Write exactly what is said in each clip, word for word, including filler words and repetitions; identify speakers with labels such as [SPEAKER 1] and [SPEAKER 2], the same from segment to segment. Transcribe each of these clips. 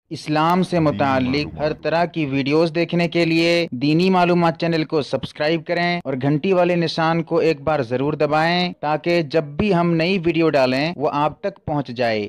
[SPEAKER 1] اسلام سے متعلق ہر طرح کی ویڈیوز دیکھنے کے لیے دینی معلومات چینل کو سبسکرائب کریں اور گھنٹی والے نشان کو ایک بار ضرور دبائیں تاکہ جب بھی ہم نئی ویڈیو ڈالیں وہ آپ تک پہنچ جائے۔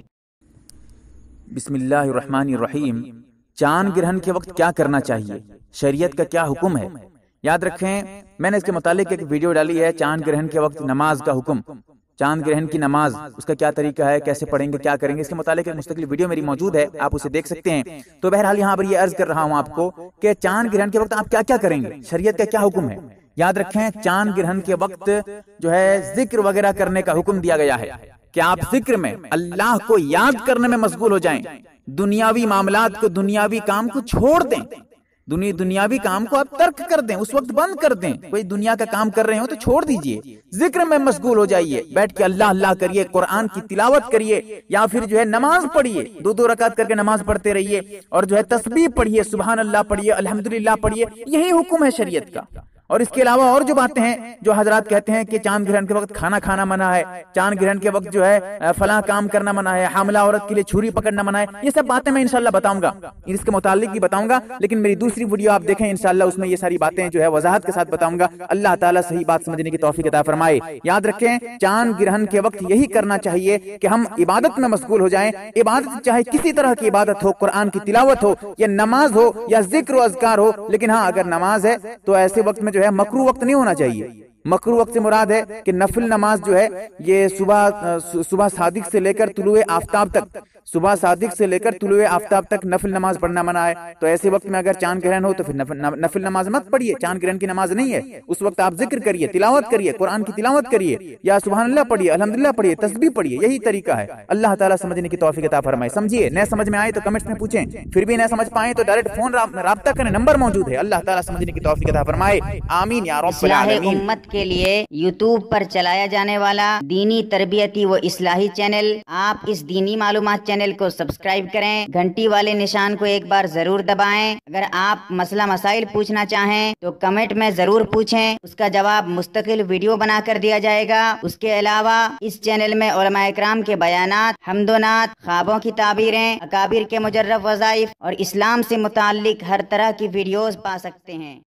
[SPEAKER 2] بسم اللہ الرحمن الرحیم۔ چاند گرہن کے وقت کیا کرنا چاہیے، شریعت کا کیا حکم ہے؟ یاد رکھیں، میں نے اس کے متعلق ایک ویڈیو ڈالی ہے، چاند گرہن کے وقت نماز کا حکم، چاند گرہن کی نماز، اس کا کیا طریقہ ہے، کیسے پڑھیں گے، کیا کریں گے، اس کے متعلق ایک مستقل ویڈیو میری موجود ہے، آپ اسے دیکھ سکتے ہیں۔ تو بہرحال یہاں پر یہ عرض کر رہا ہوں آپ کو کہ چاند گرہن کے وقت آپ کیا کیا کریں گے، شریعت کا کیا حکم ہے۔ یاد رکھیں، چاند گرہن کے وقت جو ہے ذکر وغیرہ کرنے کا حکم دیا گیا ہے کہ آپ ذکر میں اللہ کو یاد کرنے میں مشغول ہو جائیں، دنیاوی معاملات کو، دنیاوی کام کو چھوڑ دیں، دنیا دنیاوی کام کو آپ ترک کر دیں، اس وقت بند کر دیں۔ کوئی دنیا کا کام کر رہے ہو تو چھوڑ دیجئے، ذکر میں مشغول ہو جائیے، بیٹھ کے اللہ اللہ کریے، قرآن کی تلاوت کریے، یا پھر جو ہے نماز پڑھیے، دو دو رکعت کر کے نماز پڑھتے رہیے، اور جو ہے تسبیح پڑھیے، سبحان اللہ پڑھیے، الحمدللہ پڑھیے، یہی حکم ہے شریعت کا۔ اور اس کے علاوہ اور جو باتیں ہیں، جو حضرات کہتے ہیں کہ چاند گرہن کے وقت کھانا کھانا منع ہے، چاند گرہن کے وقت جو ہے فلاں کام کرنا منع ہے، حاملہ عورت کے لیے چھری پکڑنا منع ہے، یہ سب باتیں میں انشاءاللہ بتاؤں گا، اس کے متعلق بھی بتاؤں گا، لیکن میری دوسری ویڈیو آپ دیکھیں انشاءاللہ، اس میں یہ ساری باتیں جو ہے وضاحت کے ساتھ بتاؤں گا۔ اللہ تعالیٰ صحیح بات سمجھنے کی توفیق عطا فرمائے۔ یاد رکھیں، چاند گرہن کے وقت یہی کرنا چاہیے کہ ہم عبادت میں مشغول ہو جائیں، عبادت چاہے کسی طرح کی عبادت ہو، قرآن کی تلاوت ہو یا نماز ہو یا ذکر و اذکار ہو، لیکن ہاں اگر نماز ہے تو ایسے وقت میں جو ہے مکروہ وقت نہیں ہونا چاہیے۔ مکروہ وقت سے مراد ہے کہ نفل نماز جو ہے یہ صبح صبح صادق سے لے کر طلوع آفتاب تک، صبح صادق سے لے کر طلوع آفتاب تک نفل نماز پڑھنا منع ہے۔ تو ایسے وقت میں اگر چاند گرہن ہو تو پھر نفل نماز مت پڑھیے، چاند گرہن کی نماز نہیں ہے، اس وقت آپ ذکر کریے، تلاوت کریے، قرآن کی تلاوت کریے، یا سبحان اللہ پڑھیے، الحمدللہ پڑھیے، تسبیح پڑھیے، یہی طریقہ ہے۔ اللہ تعالیٰ سمجھنے کی توفیق عطا فرمائے۔ سمجھیے، نہ سمجھ میں آئے تو کمنٹس میں پوچھیں، پھر بھی نہ سمجھ پائیں تو ڈائریکٹ فون رابطہ کریں، نمبر موجود ہے۔ اللہ تعالیٰ سمجھنے کی توفیق عطا فرمائے، آمین یا رب العالمین۔
[SPEAKER 3] امت کے لیے یوٹیوب پر چلایا جانے والا دینی تربیتی و اصلاحی چینل، آپ اس دینی معلومات چینل کو سبسکرائب کریں، گھنٹی والے نشان کو ایک بار ضرور دبائیں۔ اگر آپ مسئلہ مسائل پوچھنا چاہیں تو کمنٹ میں ضرور پوچھیں، اس کا جواب مستقل ویڈیو بنا کر دیا جائے گا۔ اس کے علاوہ اس چینل میں علماء اکرام کے بیانات، حمد و نعت، خوابوں کی تعبیریں، اکابر کے مجرب وظائف اور اسلام سے متعلق ہر طرح کی ویڈیوز پا سکتے ہیں۔